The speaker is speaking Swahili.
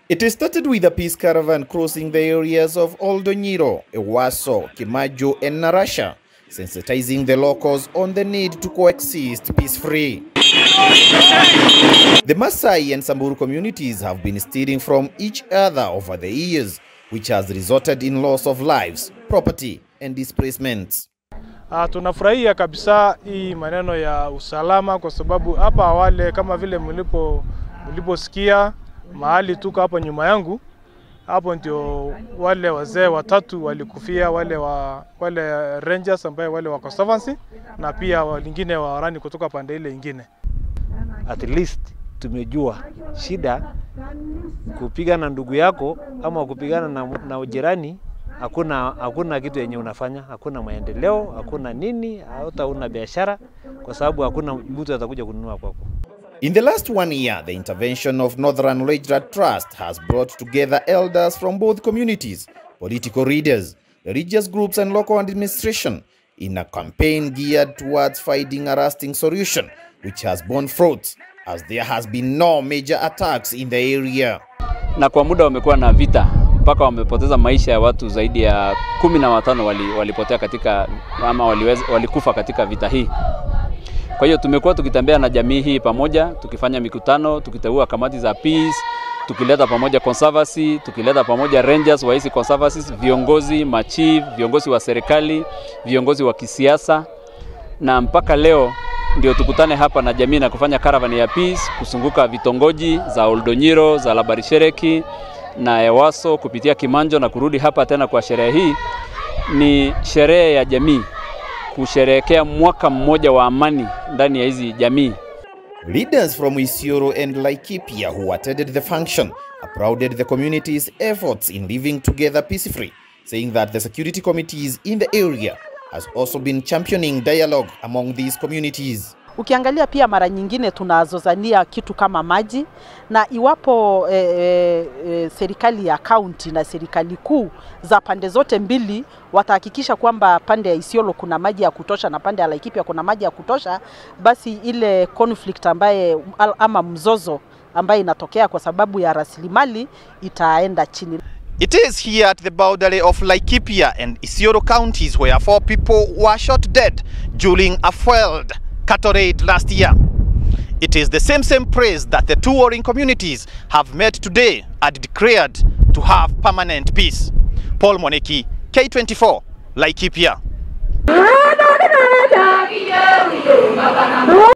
It started with a peace caravan crossing the areas of Oldonyiro, Ewaso, Kimajo and Narasha, sensitizing the locals on the need to coexist peace-free. The Maasai and Samburu communities have been stealing from each other over the years, which has resulted in loss of lives, property and displacements. Tunafurahia kabisa hii maneno ya usalama kwa sababu hapa awali kama vile mliposikia mahali tuko hapa nyuma yangu, hapo ndio wale wazee watatu walikufia, wale rangers ambao wale wa conservancy na pia wengine wa rani kutoka pande ile nyingine. At least tumejua shida kupigana ndugu yako ama kupigana na jirani, hakuna kitu yenye unafanya, hakuna maendeleo, hakuna nini, hata una biashara kwa sababu hakuna mtu atakuja kununua kwako. In the last 1 year, the intervention of Northern Lejrat Trust has brought together elders from both communities, political leaders, religious groups and local administration in a campaign geared towards finding a lasting solution, which has borne fruit as there has been no major attacks in the area. Na kwa muda wamekuwa na vita mpaka wamepoteza maisha ya watu zaidi ya 15 walipotea katika ama walikufa katika vita hii. Kwa hiyo tumekuwa tukitembea na jamii hii pamoja, tukifanya mikutano, tukiteua kamati za peace, tukileta pamoja conservancy, tukileta pamoja rangers wa hizi conservancies, viongozi, machief, viongozi wa serikali, viongozi wa kisiasa, na mpaka leo ndio tukutane hapa na jamii na kufanya caravan ya peace kusunguka vitongoji za Oldonyiro, za Labarishereki na Ewaso kupitia Kimanjo na kurudi hapa tena kwa sherehe hii. Ni sherehe ya jamii kusherehekea mwaka mmoja wa amani ndani ya hizi jamii. Leaders from Isiolo and Laikipia who attended the function applauded the community's efforts in living together peacefully, saying that the security committees in the area has also been championing dialogue among these communities. Ukiangalia pia mara nyingine tunazozania kitu kama maji, na iwapo serikali ya county na serikali kuu za pande zote mbili watahakikisha kwamba pande ya Isiolo kuna maji ya kutosha na pande ya Laikipia kuna maji ya kutosha, basi ile conflict ambaye ama mzozo ambaye inatokea kwa sababu ya rasilimali itaenda chini. It is here at the boundary of Laikipia and Isiolo counties where 4 people were shot dead during a failed cattle raid last year. It is the same praise that the two warring communities have met today and declared to have permanent peace. Paul Moneki, K24, Laikipia.